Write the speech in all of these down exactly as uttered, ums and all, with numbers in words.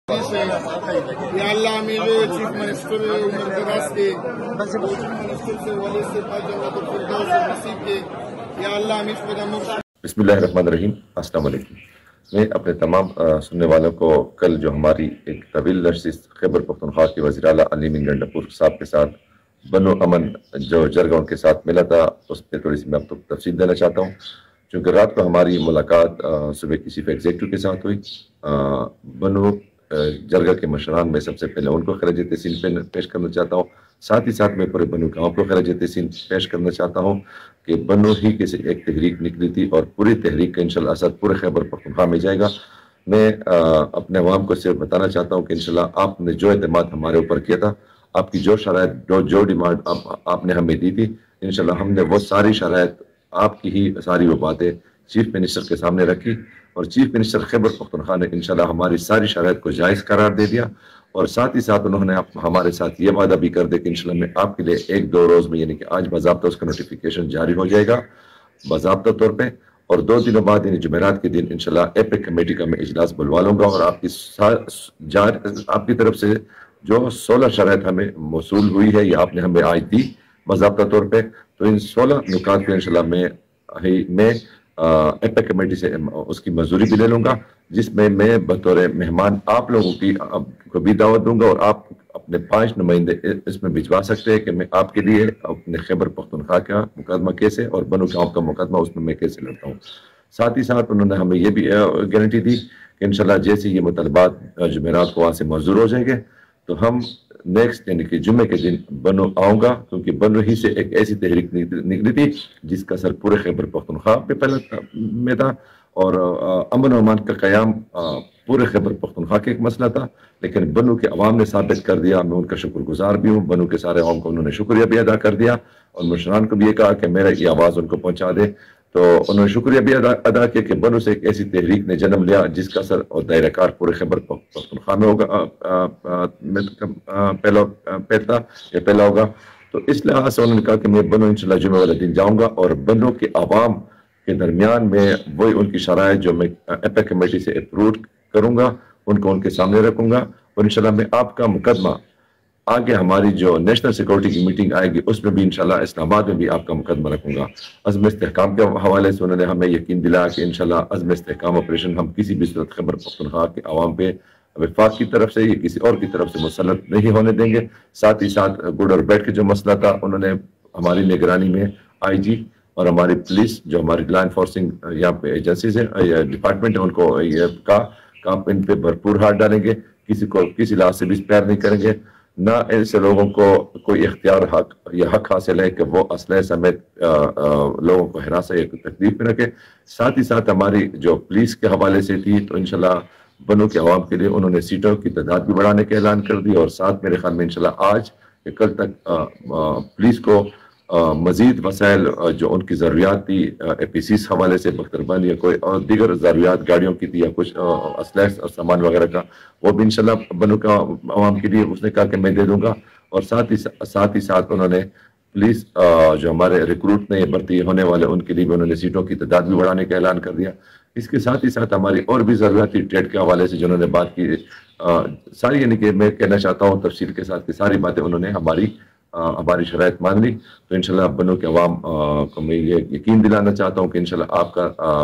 یا اللہ میرے chief minister عمر دراز کے منسٹر سے والے سے جنت الفردوس نصیب کے یا اللہ ہمیں خدا مفت. بسم اللہ الرحمن الرحیم. السلام علیکم. میں اپنے تمام سننے والوں کو کل جو ہماری ایک طویل نشست خیبر پختونخوا کے وزیر اعلیٰ علی مین گنڈاپور صاحب کے ساتھ بنو امن جو جرگہ ان کے ساتھ ملا تھا، اس پہ تھوڑی سی میں آپ کو تفصیل دینا چاہتا ہوں. چونکہ رات کو ہماری ملاقات صبح کسی ایگزیکٹو کے ساتھ ہوئی. بنو جرگہ کے مشران میں سب سے پہلے ان کو خراج تحسین پیش کرنا چاہتا ہوں. ساتھ ہی ساتھ میں پورے بنو گاؤں کو خراج تحسین پیش کرنا چاہتا ہوں کہ بنو ہی کے سے ایک تحریک نکلی تھی اور پوری تحریک کا انشاءاللہ اثر پورے خیبر پختونخوا میں جائے گا. میں اپنے عوام کو صرف بتانا چاہتا ہوں کہ انشاءاللہ آپ نے جو اعتماد ہمارے اوپر کیا تھا، آپ کی جو شرائط جو جو ڈیمانڈ آپ نے ہمیں دی تھی، انشاءاللہ ہم نے وہ ساری شرائط آپ کی ہی ساری وہ باتیں چیف منسٹر کے سامنے رکھی اور چیف منسٹر خیبر پختونخوا نے انشاءاللہ ہماری ساری شرائط کو جائز قرار دے دیا. اور ساتھ ہی ساتھ انہوں نے ہمارے ساتھ یہ وعدہ بھی کر دیا کہ انشاءاللہ میں آپ کے لیے ایک دو روز میں، یعنی کہ آج باضابطہ اس کا نوٹیفیکیشن جاری ہو جائے گا باضابطہ طور پہ، اور دو دنوں بعد یعنی جمعرات کے دن انشاءاللہ ایپک کمیٹی کا میں اجلاس بلوا لوں گا اور آپ کی آپ کی طرف سے جو سولہ شرائط ہمیں موصول ہوئی ہے یا آپ نے ہمیں آج دی باضابطہ طور پہ، تو ان سولہ نکات کو انشاءاللہ میں میں ایپک کمیٹی سے اس کی منظوری بھی لے لوں گا، جس میں میں بطور مہمان آپ لوگوں کی کو بھی دعوت دوں گا اور آپ اپنے پانچ نمائندے اس میں بھجوا سکتے ہیں کہ میں آپ کے لیے اپنے خیبر پختونخوا کا مقدمہ کیسے اور بنو گاؤں کا مقدمہ اس میں میں کیسے لڑتا ہوں. ساتھ ہی ساتھ انہوں نے ہمیں یہ بھی گارنٹی دی کہ انشاءاللہ جیسے یہ مطالبات جمعرات کو وہاں سے منظور ہو جائیں گے تو ہم نیکسٹ یعنی کہ جمعے کے دن بنو آؤں گا، کیونکہ بنو ہی سے ایک ایسی تحریک نکلی تھی جس کا اثر پورے خیبر پختونخوا پہ پہلا میں تھا اور امن و امان کا قیام پورے خیبر پختونخوا کا ایک مسئلہ تھا، لیکن بنو کے عوام نے ثابت کر دیا. میں ان کا شکر گزار بھی ہوں. بنو کے سارے عوام کو انہوں نے شکریہ بھی ادا کر دیا اور مشران کو بھی یہ کہا کہ میرا یہ آواز ان کو پہنچا دے. تو انہوں نے شکریہ بھی ادا کیا کہ بنو سے ایک ایسی تحریک نے جنم لیا جس کا اثر اور دائرہ کار پورے خیبر پختونخوا میں ہوگا پہلا پہلتا یا پہلا ہوگا. تو اس لحاظ سے انہوں نے کہا کہ میں بنو انشاءاللہ جمعہ والے دن جاؤں گا اور بنو کے عوام کے درمیان میں وہی ان کی شرائط جو میں ایپک کمیٹی سے اپروو کروں گا ان کو ان کے سامنے رکھوں گا اور انشاءاللہ میں آپ کا مقدمہ آگے ہماری جو نیشنل سیکورٹی کی میٹنگ آئے گی اس میں بھی انشاءاللہ اسلام آباد میں بھی آپ کا مقدمہ رکھوں گا. عزم استحکام کے حوالے سے انہوں نے ہمیں یقین دلایا کہ انشاءاللہ عزم استحکام آپریشن ہم کسی بھی صورت خیبر پختونخوا کے عوام پہ وفاق کی طرف سے یا کسی اور کی طرف سے مسلط نہیں ہونے دیں گے. ساتھ ہی ساتھ گڈ اور بیڈ کے جو مسئلہ تھا انہوں نے ہماری نگرانی میں آئی جی اور ہماری پولیس جو ہماری لا انفورسنگ یہاں پہ ایجنسیز ہیں یا ڈپارٹمنٹ ہیں ان کو یہ کہا کہ آپ ان پہ بھرپور ہاتھ ڈالیں گے، کسی کو کسی لحاظ سے بھی اسپیئر نہیں کریں گے، نہ ایسے لوگوں کو کوئی اختیار حق یا حق حاصل ہے کہ وہ اسلحے سمیت لوگوں کو ہراساں یا تکلیف میں رکھے. ساتھ ہی ساتھ ہماری جو پولیس کے حوالے سے تھی تو انشاءاللہ بنو کے عوام کے لیے انہوں نے سیٹوں کی تعداد بھی بڑھانے کا اعلان کر دی اور ساتھ میرے خیال میں انشاءاللہ آج یا کل تک پولیس کو مزید وسائل جو ان کی ضروریات تھی اے پی سیز حوالے سے بختربند یا کوئی اور دیگر ضروریات گاڑیوں کی تھی یا کچھ اسلحے اور سامان وغیرہ کا، وہ بھی انشاءاللہ بنو کا عوام کے لیے اس نے کہا کہ میں دے دوں گا. اور ساتھ ہی ساتھ ہی ساتھ انہوں نے پولیس جو ہمارے ریکروٹ میں بھرتی ہونے والے ان کے لیے بھی انہوں نے سیٹوں کی تعداد بھی بڑھانے کا اعلان کر دیا. اس کے ساتھ ہی ساتھ ہماری اور بھی ضروریات تھی ٹریڈ کے حوالے سے جنہوں نے بات کی ساری، یعنی کہ میں کہنا چاہتا ہوں تفصیل کے ساتھ کہ ساری باتیں انہوں نے ہماری ہماری شرائط مان لی. تو انشاءاللہ بنو کے عوام کو میں یہ یقین دلانا چاہتا ہوں کہ انشاءاللہ آپ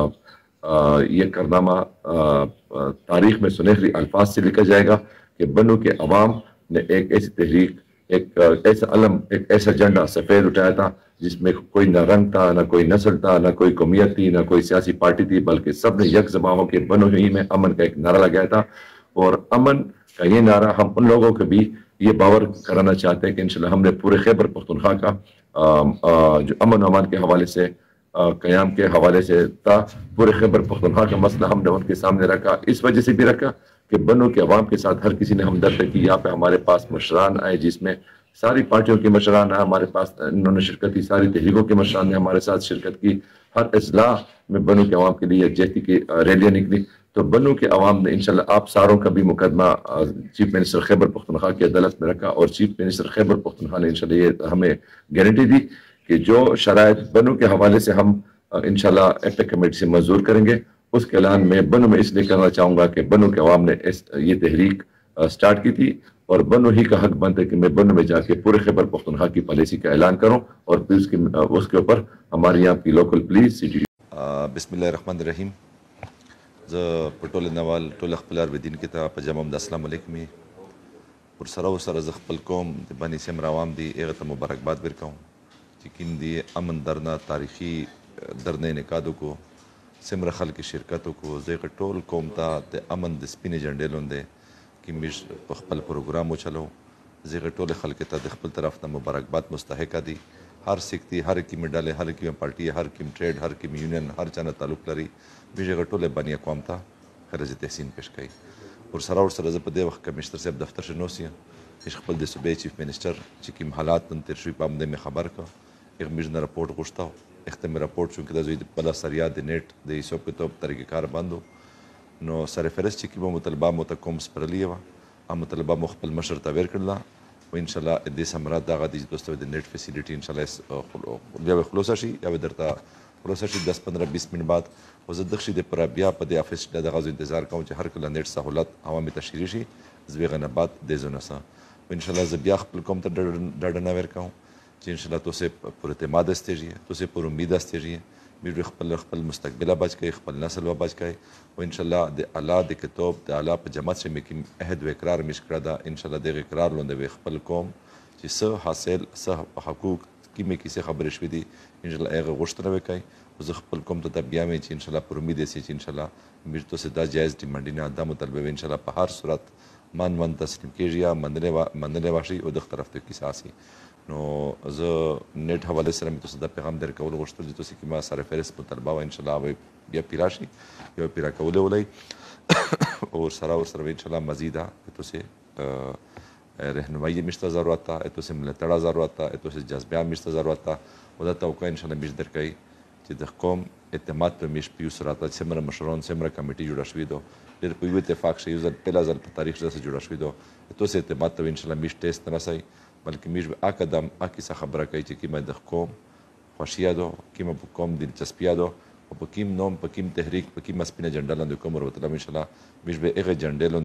کا یہ کارنامہ تاریخ میں سنہری الفاظ سے لکھا جائے گا کہ بنو کے عوام نے ایک ایسی تحریک، ایک ایسا علم، ایک ایسا جھنڈا سفید اٹھایا تھا جس میں کوئی نہ رنگ تھا، نہ کوئی نسل تھا، نہ کوئی قومیت تھی، نہ کوئی سیاسی پارٹی تھی، بلکہ سب نے یک زباں ہو کے بنو ہی میں امن کا ایک نعرہ لگایا تھا. اور امن کا یہ نعرہ ہم ان لوگوں کو بھی یہ باور کرانا چاہتے ہیں کہ انشاءاللہ ہم نے پورے خیبر پختونخوا کا جو امن و امان کے حوالے سے قیام کے حوالے سے تھا، پورے خیبر پختونخوا کا مسئلہ ہم نے ان کے سامنے رکھا. اس وجہ سے بھی رکھا کہ بنو کے عوام کے ساتھ ہر کسی نے ہمدردی کی. یہاں پہ ہمارے پاس مشران آئے جس میں ساری پارٹیوں کے مشران آئے ہمارے پاس، انہوں نے شرکت کی، ساری تحریکوں کے مشران نے ہمارے ساتھ شرکت کی. ہر اضلاع میں بنو کے عوام کے لیے جہتی کی ریلیاں نکلی. تو بنو کے عوام نے انشاءاللہ آپ ساروں کا بھی مقدمہ چیف منسٹر خیبر پختونخوا کی عدالت میں رکھا اور چیف منسٹر خیبر پختونخوا نے انشاءاللہ یہ ہمیں گارنٹی دی کہ جو شرائط بنو کے حوالے سے ہم انشاءاللہ ایپک کمیٹی سے منظور کریں گے اس کے اعلان میں بنو میں اس لیے کرنا چاہوں گا کہ بنو کے عوام نے اس یہ تحریک سٹارٹ کی تھی، اور بنو ہی کا حق بنتا ہے کہ میں بنو میں جا کے پورے خیبر پختونخوا کی پالیسی کا اعلان کروں، اور پھر اس کے اس کے اوپر ہمارے یہاں کی لوکل پولیس سی ٹی بسم الله الرحمن الرحیم. زه په ټول نوال ټول خپل ارویدین کې ته په جمع د السلام علیکم پر سره سره ز خپل قوم د بنی سم روام دی هغه ته مبارکباد ورکوم چې کین دی امن درنا تاریخي درنه نکادو کو سمره خلک شرکتو کو زه ټول قوم ته د امن د سپینې جنډې لوندې کې مش په خپل پروګرام وچلو زه ټول خلک ته د خپل طرف نه مبارکباد مستحق دي. ہر سکتی ہر کی میں ڈالے ہر کی میں پارٹی ہر کی میں ٹریڈ ہر کی میں یونین ہر چانا تعلق لري بیجے غټول بنی اقوام ته خرج تحسین پیش کړي. اور سره اور سره په دې وخت کمشنر صاحب دفتر شنوسی چې خپل د صوبې چیف منسٹر چې کوم حالات نن تر شوي په امده مې خبر کا ایک میژن رپورٹ غوښتاو اختم رپورٹ چونکه د زوی په لاسریا د نیټ د حساب کتاب طریقې کار باندو نو سره فرس چې کوم مطالبه مو ته کوم سپرلی و ام مطالبه مخبل مشر ته ور کړل و ان شاء الله د سمرات دغه د دوستو د نیټ فیسیلیټي ان شاء الله بیا خلاص شي یا درته خلاص شي دس پندرہ بیس منټ بعد او زه دغه شي د پر بیا په د افیس د غو انتظار کوم چې هر کله نیټ سہولت عوامي تشریحي شي زویغه نه بعد د زونه سره ان شاء الله ز بیا خپل کوم ته ډډ نه ور کوم چې ان شاء الله تاسو پر اعتماد استېږي تاسو پر امید استېږي میرے خپل خپل مستقبل بچ کے خپل نسل و بچ کے و ان شاء اللہ د اعلیٰ د کتاب د اعلیٰ په جماعت سے مکی عہد و اقرار مش کړه دا ان شاء الله د اقرار لوند و خپل قوم چې څه حاصل څه حقوق کی مې کیسه خبرې شوې دي ان شاء الله هغه غوښتنه وکړي او زه خپل قوم ته بیا مې چې ان شاء الله پر امید سي چې ان شاء الله میر تو سے دا جایز ډیمانډ نه دا مطالبه ان شاء الله په هر صورت مان مان تسلیم کیږي یا منلې منلې واشي او د طرف ته کیسه سي نو زه نیټ حواله سره مې تاسو د پیغام در کول غوښتل چې تاسو کې ما سره فیرس مطالبه و ان شاء الله بیا پیراشي یو پیرا کول ولای او سره او سره ان شاء الله مزید تاسو رهنمایی مشته ضرورت ہے تاسو ملتړه ضرورت ہے تاسو جذبه مشته ضرورت ہے او دا توقع ان شاء الله مش در کوي چې د قوم اعتماد پر مش پیو سره تا سمره مشرون سمره کمیټي جوړه شوې دو ډېر په یو اتفاق شي یو ځل په لازم په تاریخ سره جوړه شوې دو تاسو اعتماد ته ان شاء الله مش ټیسټ نه سي بلکې میش به اقدم اکی څه خبره کوي چې کیمه د قوم خوشیا دو کیمه په قوم دلچسپیا دو او په کیم نوم په کیم تحریک په کیم سپینه جنډه لاندې کوم ورته ان شاء الله میش به هغه جنډه